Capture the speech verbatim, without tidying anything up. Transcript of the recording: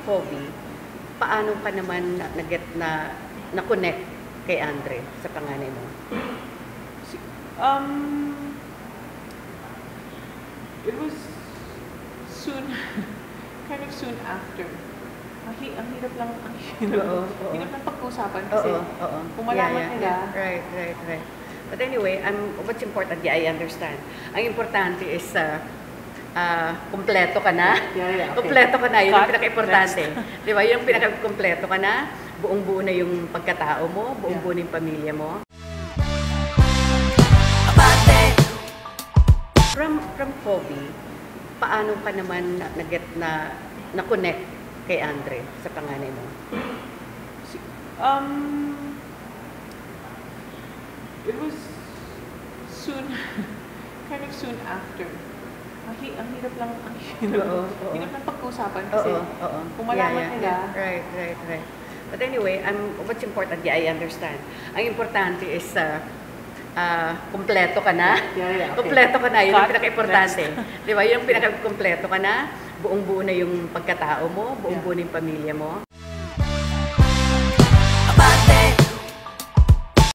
Kobe, paano ka naman na, na-get na, na-connect kay Andre sa panganay mo? Um, it was soon, kind of soon after. Ang, hi ang hirap lang, ang hirap, Oo, oo. hirap lang pag-usapan kasi Oo, oo. kung malaman Yeah, yeah, nila. yeah. Right, right, right. But anyway, um, what's important, yeah, I understand. Ang importante is, uh, uh, kumpleto ka na. Yeah, yeah, okay. Kumpleto ka na, yun ang Cut. pinaka-importante. Di ba? Yung pinaka-kumpleto ka na, buong-buo na yung pagkatao mo, buong-buo na yung pamilya mo. From, from Kobe, paano ka naman na- na-get na, na-connect kay Andre sa panganay mo? Um, it was soon, kind of soon after. Ang, hi ang hirap lang, ang hirap, Oo, oo. hirap lang pag-usapan kasi Oo, oo. kung malaman Yeah, yeah, nila. yeah. Right, right, right. But anyway, um, what's important, yeah, I understand. Ang importante is, uh, uh, kumpleto ka na. Yeah, yeah, okay. Kumpleto ka na, yun ang Cut. pinaka-importante. Di ba? Yung pinaka-kumpleto ka na, buong-buo na yung pagkatao mo, buong-buo na yung pamilya mo.